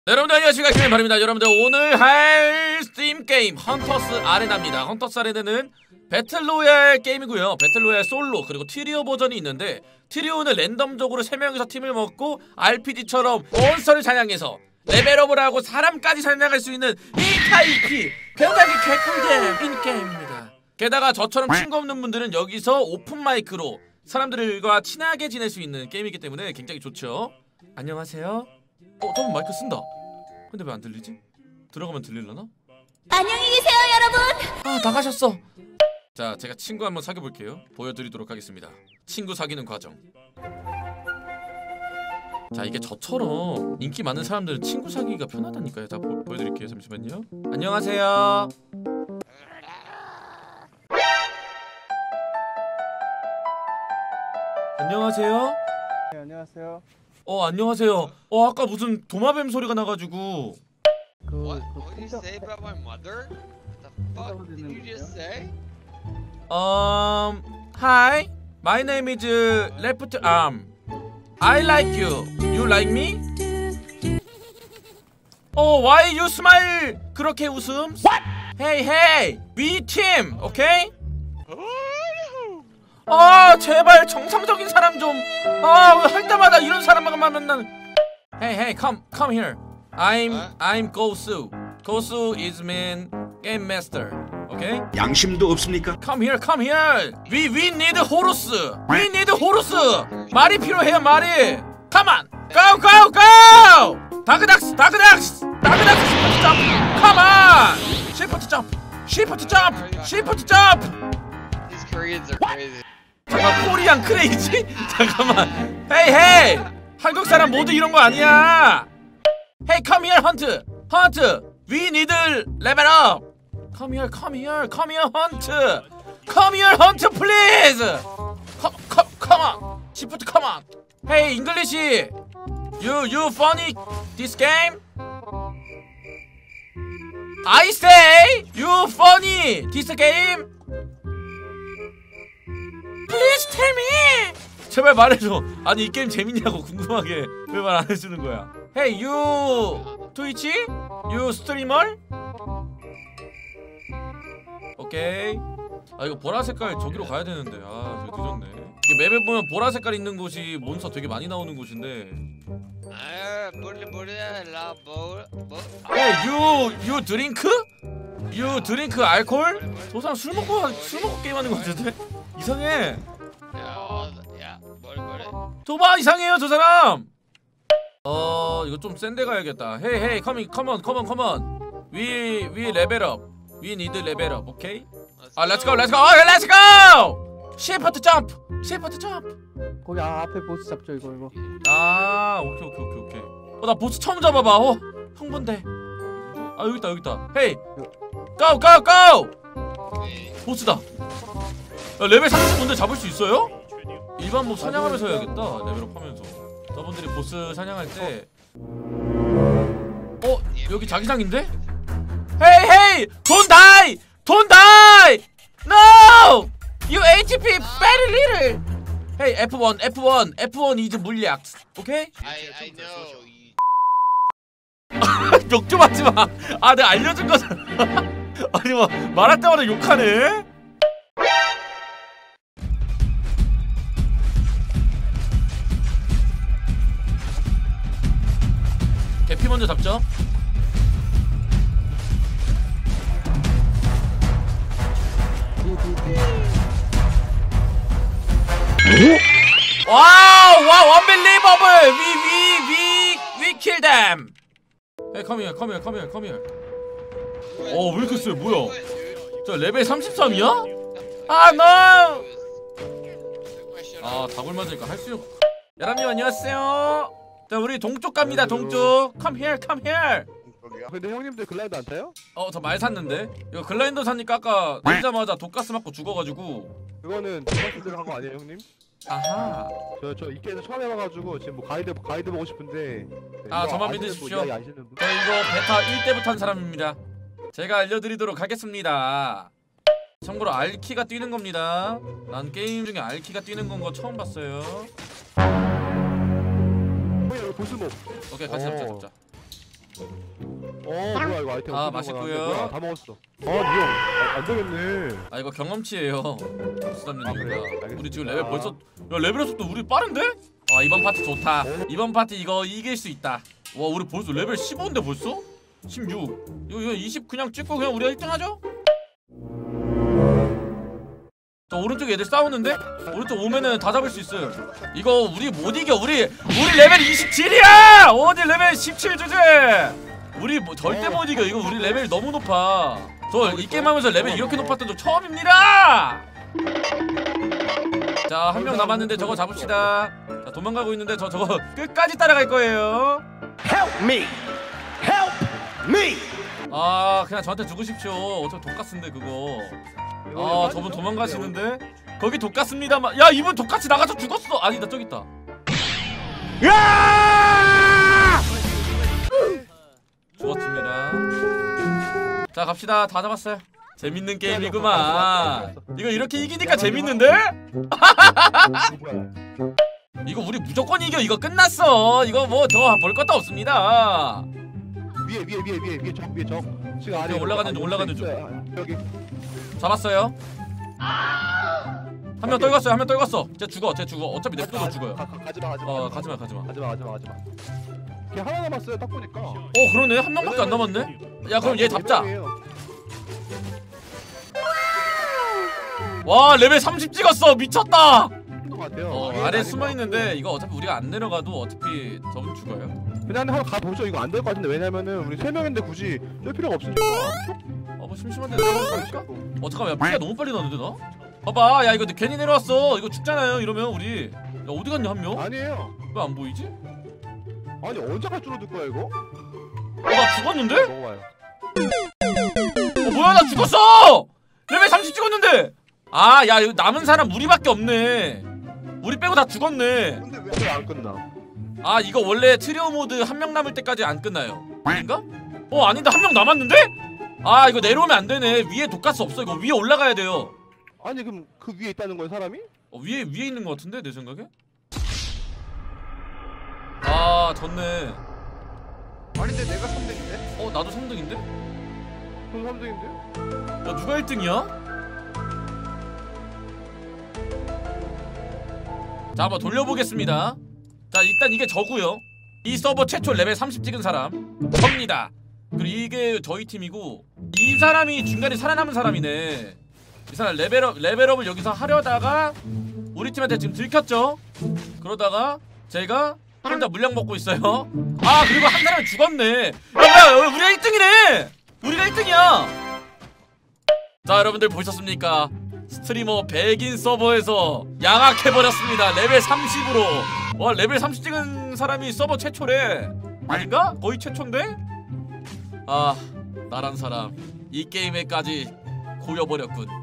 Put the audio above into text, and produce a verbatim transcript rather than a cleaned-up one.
네, 여러분들 안녕하십니까, 김현발입니다. 여러분들 오늘 할 스팀 게임 헌터스 아레나입니다. 헌터스 아레나는 배틀로얄 게임이고요. 배틀로얄 솔로 그리고 트리오 버전이 있는데, 트리오는 랜덤적으로 세 명이서 팀을 먹고 알피지처럼 몬스터를 사냥해서 레벨업을 하고 사람까지 사냥할 수 있는 이 타입이 굉장히 개꿀잼 인게임입니다. 게다가 저처럼 친구 없는 분들은 여기서 오픈마이크로 사람들과 친하게 지낼 수 있는 게임이기 때문에 굉장히 좋죠. 안녕하세요. 어, 저분 마이크 쓴다. 근데 왜 안 들리지? 들어가면 들릴려나? 안녕히 계세요, 여러분. 아, 나가셨어. 자, 제가 친구 한번 사귀어 볼게요. 보여드리도록 하겠습니다. 친구 사귀는 과정. 자, 이게 저처럼 인기 많은 사람들은 친구 사귀기가 편하다니까요. 자, 보, 보여드릴게요. 잠시만요. 안녕하세요. 안녕하세요. 네, 안녕하세요. 어, 안녕하세요. 어, 아까 무슨 도마뱀 소리가 나가지고. 그, What? 그 What did you 팬더- say about my mother? The fuck did you just say? Um, hi. My name is Left Arm. I like you. You like me? 어, why you smile? 그렇게 웃음? What? Hey, hey. We team, okay? 아, 제발 정상적인 사람 좀. 아, 왜 할 때마다 이런 사람만 만나는. Hey, hey, come, come here. I'm, I'm Gosu. Gosu is mean game master. Okay? 양심도 없습니까? Come here, come here. We, we need horse. We need horse. 말이 필요해요, 말이. Come on. Go, go, go. 다그닥스, 다그닥스, 다그닥스. 시프트 점프. Come on. 시프트 점프. 시프트 점프. 시프트 점프. These Koreans are crazy. 잠깐, 코리안 크레이지? 잠깐만. 헤이 헤이. 한국 사람 모두 이런 거 아니야. 헤이, come here, 헌트. 헌트. We need level up. Come here, come here, come here, hunt. Come here, hunt, please. Come, come, come on. Shift, come on. Hey, English. You, you funny this game? I say you funny this game. Please tell me. 제발 말해줘. 아니, 이 게임 재밌냐고 궁금하게 왜 말 안 해주는 거야? Hey, you 트위치? You streamer? 오케이. 아, 이거 보라 색깔 저기로 가야 되는데. 아, 저기 늦었네. 이게 맵에 보면 보라 색깔 있는 곳이 몬스터 되게 많이 나오는 곳인데. Ah, bully, bully, la, bull, bull. Hey, you you drink? You drink 알코올? 저 사람 술 먹고 술 먹고 게임하는 거 같은데? 이상해. Yeah, yeah, bully, bully. 저봐, 이상해요 저 사람. 어, 이거 좀 센데 가야겠다. Hey, hey, come, come on, come on, come on. We we level up. We need level up, okay? 아, let's go, let's go, oh, let's go! Shift jump, shift jump. 거기 아, 앞에 보스 잡죠 이거 이거. 아, 오케이, 오케이, 오케이, 오케이. 어, 나 보스 처음 잡아봐. 어, 흥분돼. 아, 여기 있다, 여기 있다. Hey, go, go, go! Okay. 보스다. 야, 레벨 삼십 분들 잡을 수 있어요? 일반 몹 사냥하면서 해야겠다. 레벨업 하면서. 저분들이 보스 사냥할 때. 어, 여기 자기장인데? Hey, hey! Don't die! Don't die! No! You 에이치피 very little! Hey, 에프 원, 에프 원, 에프 원 is 물약. 오케이? I, I know. You... 욕 좀 하지 마. 아, 내가 알려준 거잖아. 아니, 뭐 말할 때마다 욕하네. 개피 먼저 잡죠. 와우, 와우, unbelievable. We, we, we, we kill them. Hey, come here, come here, come here, come here. 어, 왜 이렇게 세? 뭐야? 저 레벨 삼십삼이야? 아, no! 아, 다굴 맞으니까 할 수 없. 여러분 안녕하세요. 자, 우리 동쪽 갑니다. 동쪽. Come here, come here. 근데 형님들 글라이더 안 타요? 어, 저 말 샀는데. 이거 글라인더 사니까 아까 내리자마자 독가스 맞고 죽어가지고. 그거는 저번주대로 한 거 아니에요 형님? 아하. 저 저 이게에서 처음 해봐가지고 지금 뭐 가이드 가이드 보고 싶은데. 네, 아, 이거 저만 아시는 분, 믿으십시오. 이야기 아시는 분? 저 이거 베타 일 때부터 한 사람입니다. 제가 알려드리도록 하겠습니다. 참고로 알키가 뛰는 겁니다. 난 게임 중에 알키가 뛰는 건 거 처음 봤어요. 보스몹. 오케이, 같이 잡자, 어. 잡자. 어 뭐야 이거 아이템 아, 어떻게 맛있고요. 먹었는데? 뭐야, 다 먹었어. 아 니형 아, 안 되겠네. 아 이거 경험치예요. 아, 수담님이가. 그래요? 알겠습니다. 우리 지금 레벨 벌써 야 레벨에서 또 우리 빠른데? 아 이번 파티 좋다. 이번 파티 이거 이길 수 있다. 와 우리 벌써 레벨 십오인데 벌써? 십육. 이거 이거 이십 그냥 찍고 그냥 우리가 일 등 하죠? 저 오른쪽에 애들 싸우는데? 오른쪽 오면은 다 잡을 수 있어요. 이거 우리 못 이겨. 우리 우리 레벨 이십칠이야! 어디 레벨 십칠 주제! 우리 뭐 절대 못 이겨. 이거 우리 레벨 너무 높아. 저 이 게임 하면서 레벨 이렇게 높았던 적 처음입니다! 자, 한 명 남았는데 저거 잡읍시다. 자, 도망가고 있는데 저 저거 끝까지 따라갈 거예요. Help me! Help me! 아, 그냥 저한테 죽으십시오. 어차피 독가스인데 그거. 아, 저분 도망가시는데? 거기 독가스입니다만. 야, 이분 독가스 나가서 죽었어. 아니다, 저기 있다. 야! 죽었습니다. 자, 갑시다. 다 잡았어요. 재밌는 게임이구만. 이거 이렇게 이기니까 재밌는데? 이거 우리 무조건 이겨. 이거 끝났어. 이거 뭐 더 볼 것도 없습니다. 위에 위에 위에 위에 위에 적 위에 적. 지금 아래 올라가는 중, 올라가는 중. 여기. 잡았어요. 한 명 떨궜어요. 한 명 떨궜어. 쟤 죽어. 쟤 죽어. 어차피 냅둬도 죽어요. 가, 가, 가지마 가지마. 어, 가지마, 가지마. 가지마 가지마 가지마. 걔 하나 남았어요. 딱 보니까. 어, 그러네. 한 명밖에 안 남았네. 야, 그럼 얘 잡자. 와, 레벨 삼십 찍었어. 미쳤다. 어, 아래 숨어 있는데 이거 어차피 우리가 안 내려가도 어차피 저분 죽어요. 그냥 한번 가 보죠. 이거 안 될 것 같은데 왜냐면은 우리 세 명인데 굳이 뛸 필요가 없으니까. 어, 뭐 심심한데 내려가볼까? 어, 잠깐만. 야, 피가 너무 빨리 나는데 나? 봐봐. 야, 이거 괜히 내려왔어. 이거 죽잖아요. 이러면 우리. 야, 어디 갔냐 한 명? 아니에요. 왜 안 보이지? 아니 언제까지 줄어들 거야 이거? 어, 나 죽었는데? 먹어봐요. 어, 뭐야, 나 죽었어! 레벨 삼십 찍었는데! 아, 야, 이거 남은 사람 우리밖에 없네. 우리 빼고 다 죽었네. 근데 왜 안 끝나? 아, 이거 원래 트리오 모드 한 명 남을 때까지 안 끝나요. 아닌가? 어, 아닌데 한 명 남았는데? 아, 이거 내려오면 안 되네. 위에 독가스 없어. 이거 위에 올라가야 돼요. 아니 그럼 그 위에 있다는 거야 사람이? 어, 위에 위에 있는 것 같은데 내 생각에? 아, 졌네. 아닌데 내가 삼 등인데? 어, 나도 삼 등인데? 전 삼 등인데? 야, 누가 일 등이야? 자, 한번 돌려보겠습니다. 자, 일단 이게 저고요. 이 서버 최초 레벨 삼십 찍은 사람 접니다. 그리고 이게 저희 팀이고 이 사람이 중간에 살아남은 사람이네. 이 사람 레벨업, 레벨업을 여기서 하려다가 우리 팀한테 지금 들켰죠? 그러다가 제가 혼자 물량 먹고 있어요. 아, 그리고 한 사람이 죽었네. 야, 뭐야, 우리가 일 등이네. 우리가 일 등이야. 자, 여러분들 보셨습니까? 스트리머 백인 서버에서 양악해버렸습니다. 레벨 삼십으로. 와, 레벨 삼십 찍은 사람이 서버 최초래. 아닌가? 거의 최초인데? 아, 나란 사람 이 게임에까지 고여버렸군.